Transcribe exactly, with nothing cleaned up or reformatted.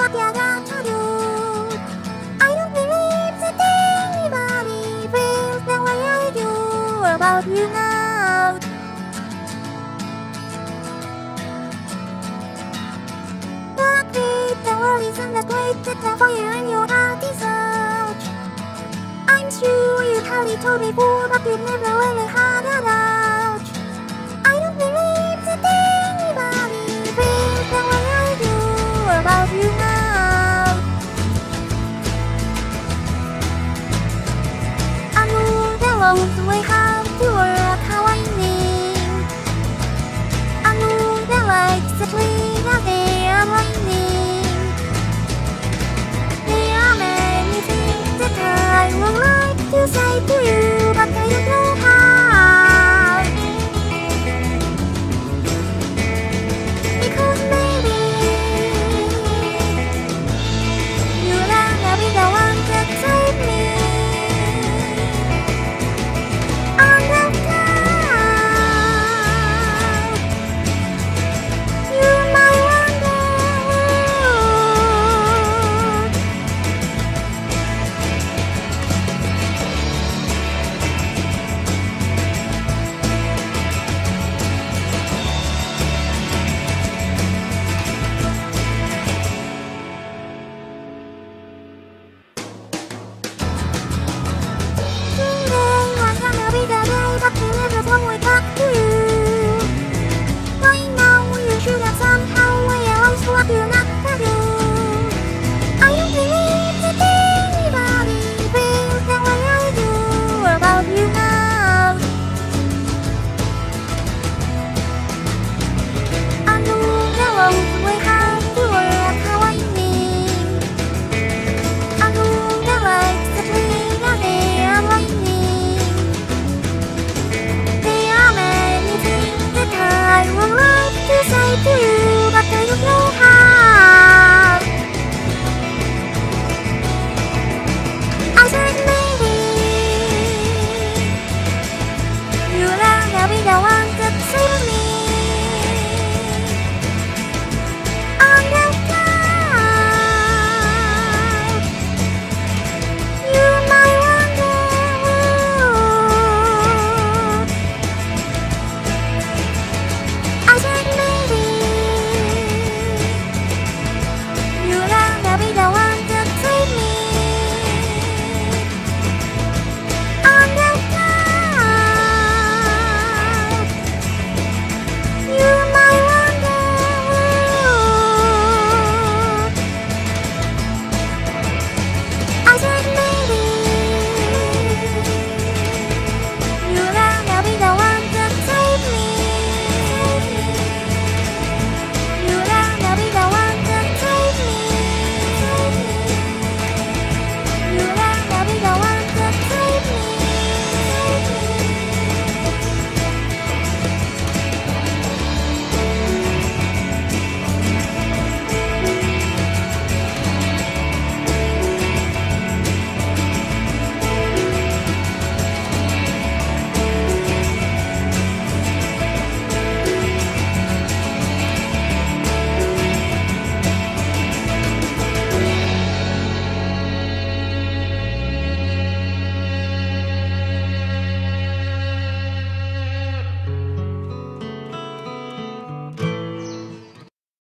what you got to do. I don't believe that anybody feels the way I do about you now. The great, the world isn't that great, that for you and your heart is out. I'm sure you probably told me before, but you never really had a doubt.